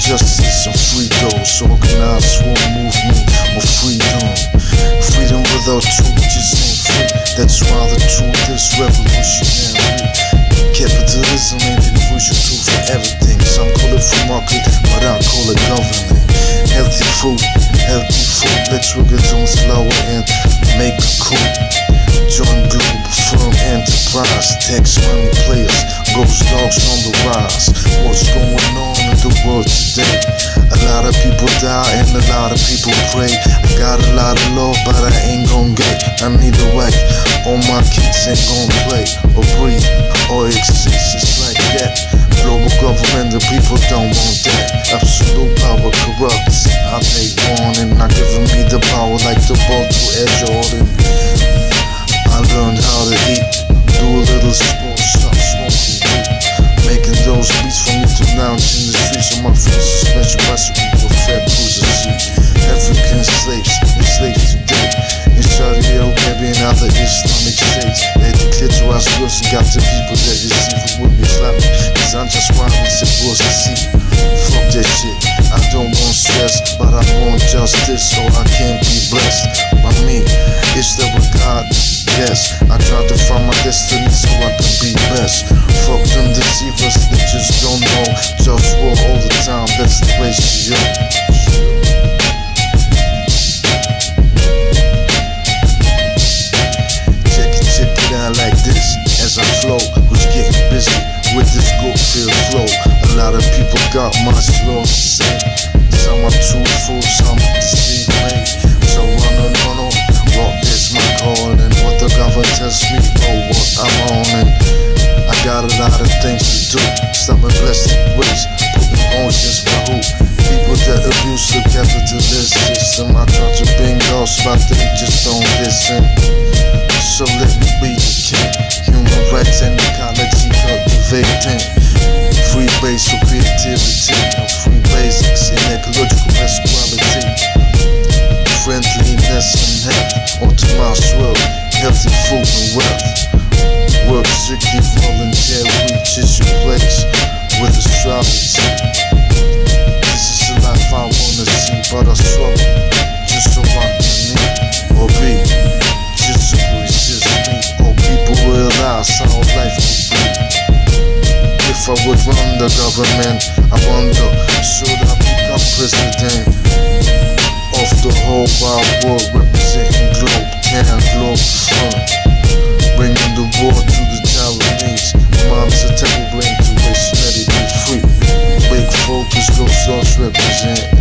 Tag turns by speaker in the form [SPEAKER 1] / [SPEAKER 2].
[SPEAKER 1] justice and free those. Organized for a movement of freedom. Freedom without truth just ain't free. That's why the truth is revolutionary. Capitalism ain't the crucial tool for everything. Some call it free market, but I call it government. Healthy food. Let's work it on slower and make it cool. Join Globalfirm enterprise. Tax money players, GhostDogz on the rise. What's going on in the world today? A lot of people die and a lot of people pray. I got a lot of love, but I ain't gon' get. I need a wife. All my kids ain't gon' play or breathe or exist. It's like that. Global government, the people don't want that. Absolute power corrupts. I take warning, not giving me the power like the ball to Air Jordan. I learned how to eat, do a little sport, stop smoking weed. Making those beats for me to lounge in the streets of my friends. Special recipe for fat cruisers seat. African slaves, enslaved today. In Saudi Arabia and other Islamic states. They declare to us girls and got the people that receive it with Islamic. Cause I'm just why we supposed to see. Fuck that shit, I don't want stress, but I want justice so I can be blessed. By me, it's the regard. Yes, I try to find my destiny so I can be best. Fuck them deceivers that just don't know. JustWar all the time, that's the place to go. Check it out like this as I flow. Who's getting busy with this good-filled flow? A lot of people got much love to say. Some are truthful, some deceive me. So no, walk is my call. And what the government tells me, oh, what I'm on. And I got a lot of things to do. Stop and bless the ways, putting on just my hoop. People that abuse the capitalist system, I try to bring those, but they just don't listen. So let me be the king. Human rights and ecology cultivating. Free base for creativity and free basics in ecological equality. Friendliness and health, optimized world, healthy food and wealth. Work strictly voluntary, reaches your place with astrology. This is the life I wanna see, but I struggle just so I can live or be. Just to resist me, or people realize how life could be. If I would run the government, I wonder, should I become president of the whole wide world, representing Globetown, Globalfirm, bringing the war to the Taiwanese. Mom's a terrible brain to waste, let it be free. Big focus, GhostDogz represent.